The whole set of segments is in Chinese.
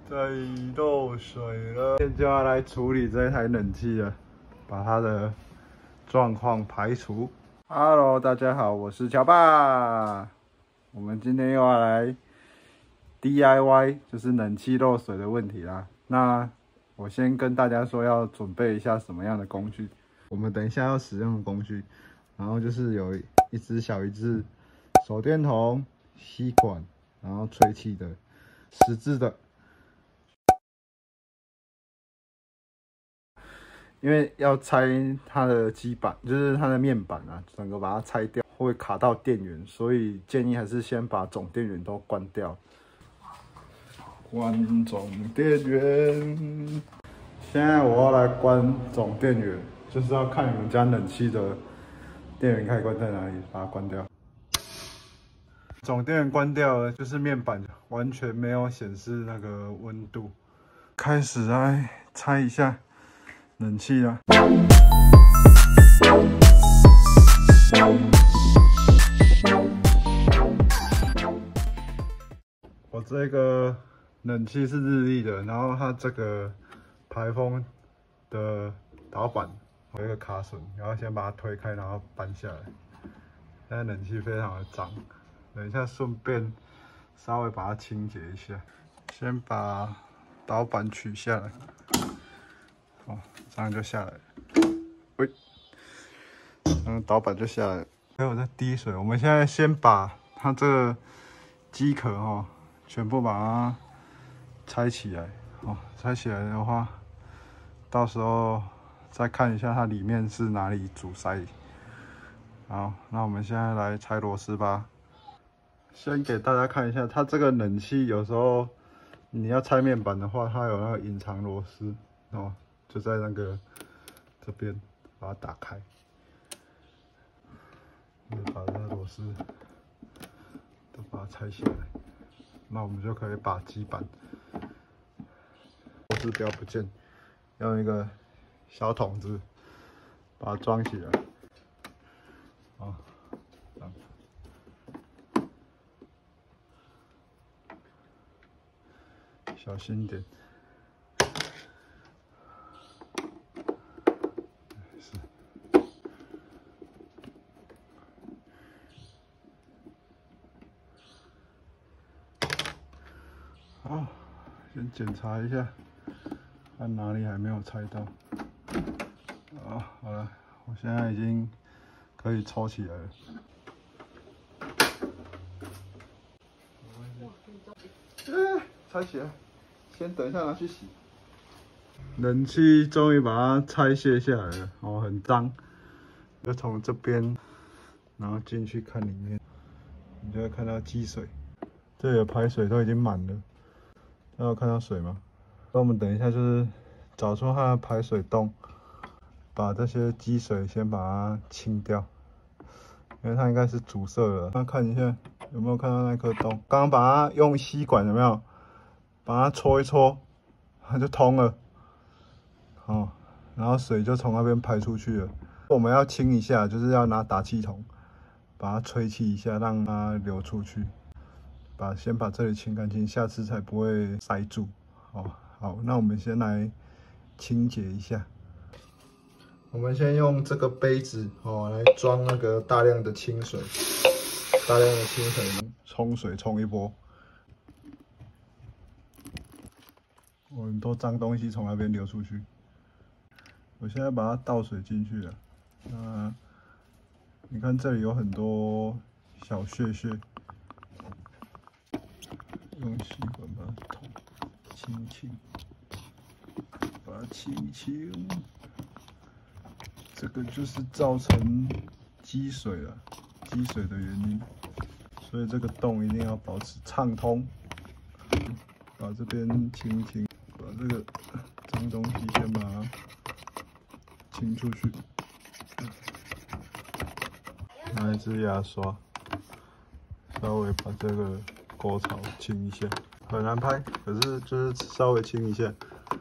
在漏水了，现在就要来处理这台冷气了，把它的状况排除。Hello， 大家好，我是乔爸。我们今天又要来 DIY， 就是冷气漏水的问题啦。那我先跟大家说，要准备一下什么样的工具。我们等一下要使用的工具，然后就是有一只小一只手电筒、吸管，然后吹气的十字的。因为要拆它的基板，就是它的面板啊，整个把它拆掉会卡到电源，所以建议还是先把总电源都关掉。关总电源。现在我要来关总电源，就是要看你们家冷气的电源开关在哪里，把它关掉。总电源关掉了，就是面板完全没有显示那个温度。开始来拆一下冷气了。我这个冷气是日立的，然后它这个排风的导板有一个卡榫，然后先把它推开，然后搬下来。现在冷气非常的脏，等一下顺便稍微把它清洁一下。先把导板取下来，哦，这样就下来了。喂，导板就下来了。还有在滴水，我们现在先把它这个机壳全部把它拆起来。拆起来的话，到时候再看一下它里面是哪里阻塞。好，那我们现在来拆螺丝吧。先给大家看一下，它这个冷气有时候你要拆面板的话，它有那个隐藏螺丝就在那个这边，把它打开，把这个螺丝都把它拆下来，那我们就可以把基板螺丝不要不见，用一个小桶子把它装起来。这样。小心点。好，先检查一下，看哪里还没有拆到。好了，我现在已经可以抽起来了。拆起来，先等一下拿去洗。冷气终于把它拆卸下来了，很脏。就从这边，然后进去看里面，你就会看到积水，这里的排水都已经满了。大家有看到水吗？那我们等一下就是找出它的排水洞，把这些积水先把它清掉，因为它应该是阻塞了。那看一下有没有看到那颗洞？刚刚把它用吸管有没有？把它搓一搓，它就通了。然后水就从那边排出去了。我们要清一下，就是要拿打气筒把它吹气一下，让它流出去。先把这里清干净，下次才不会塞住。好，那我们先来清洁一下。我们先用这个杯子来装那个大量的清水，冲水冲一波。很多脏东西从那边流出去。我现在把它倒水进去了。那你看这里有很多小屑屑，用吸管把它清，把它清。这个就是造成积水的原因，所以这个洞一定要保持畅通。把这边清，把这个脏东西先把它清出去。拿一支牙刷，稍微把这个沟槽清一下，很难拍，可是就是稍微清一下。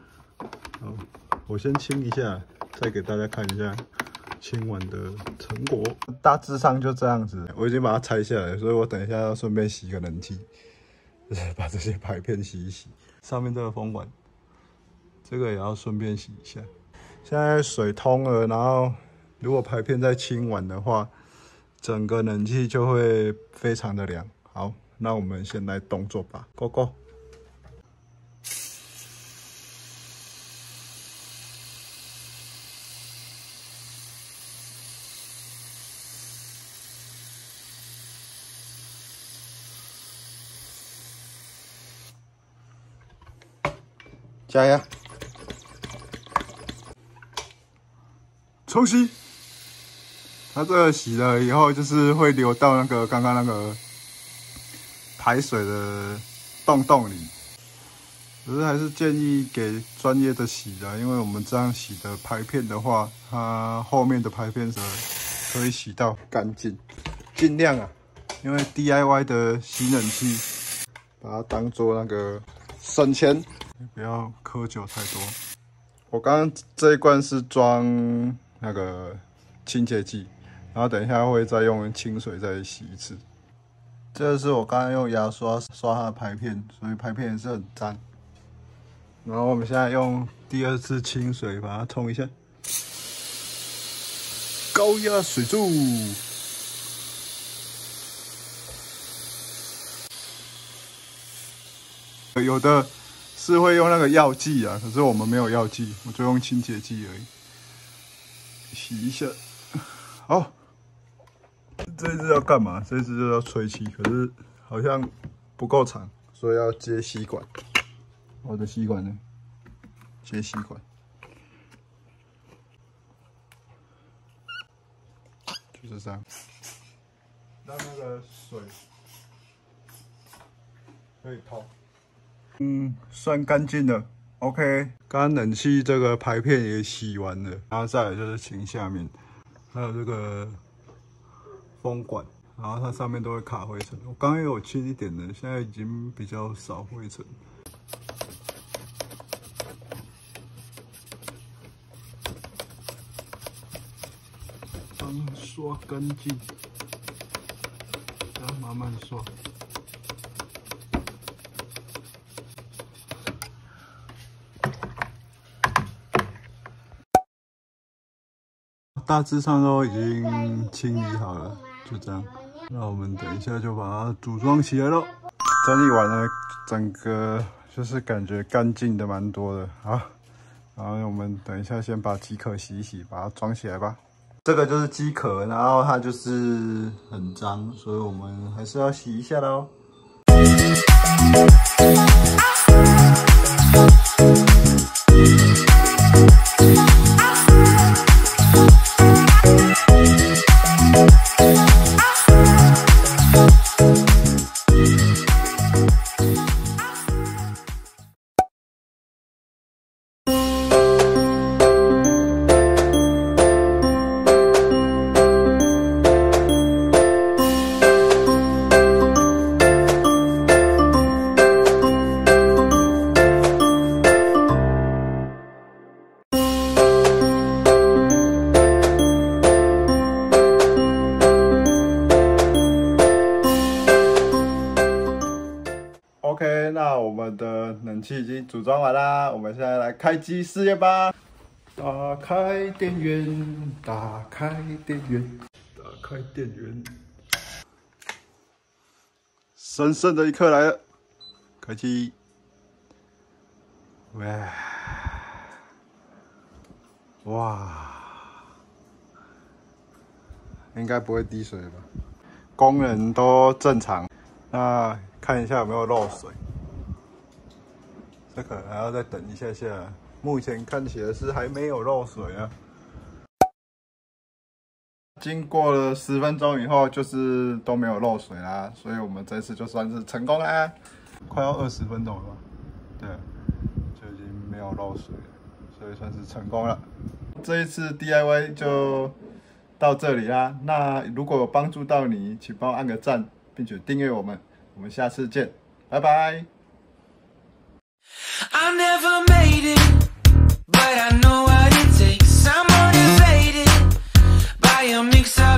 我先清一下，再给大家看一下清完的成果。大致上就这样子，我已经把它拆下来，所以我等一下要顺便洗个冷气。 就是把这些排片洗一洗。上面这个风管，这个也要顺便洗一下。现在水通了，然后如果排片再清完的话，整个冷气就会非常的凉。好，那我们先来动作吧 ，Go Go！ 加压，冲洗。它这个洗了以后，就是会流到那个刚刚那个排水的洞里。可是还是建议给专业的洗的，因为我们这样洗的排片的话，它后面的排片可以洗到干净，尽量啊，因为 DIY 的洗冷气，把它当做那个省钱。不要苛求太多。我刚刚这一罐是装那个清洁剂，然后等一下会再用清水再洗一次。这个是我刚刚用牙刷刷它的排片，所以排片也是很脏。然后我们现在用第二次清水把它冲一下，高压水柱。有的是会用那个药剂啊，可是我们没有药剂，我就用清洁剂而已。洗一下，好。这一支要干嘛？这一支就要吹气，可是好像不够长，所以要接吸管。我的吸管呢？接吸管，就是这样，让那个水可以通。算干净了。OK， 刚刚冷气这个排片也洗完了，然后再来就是琴下面，还有这个风管，然后它上面都会卡灰尘。我刚刚有轻一点的，现在已经比较少灰尘。刷干净，然后慢慢刷。大致上都已经清理好了，就这样。那我们等一下就把它组装起来咯。整理完了，整个就是感觉干净的蛮多的。好，然后我们等一下先把机壳洗一洗，把它装起来吧。这个就是机壳，然后它就是很脏，所以我们还是要洗一下咯。OK， 那我们的冷气已经组装完啦，我们现在来开机试验吧。打开电源，打开电源，打开电源。神圣的一刻来了，开机。哇，应该不会滴水吧？功能都正常，那看一下有没有漏水。这可能还要再等一下下，目前看起来是还没有漏水啊。经过了10分钟以后，就是都没有漏水啦，所以我们这次就算是成功啦。快要20分钟了吧？对，就已经没有漏水了，所以算是成功了。这一次 DIY 就到这里啦。那如果有帮助到你，请帮我按个赞，并且订阅我们。我们下次见，拜拜。I never made it, but I know what it takes. I'm motivated by a mix of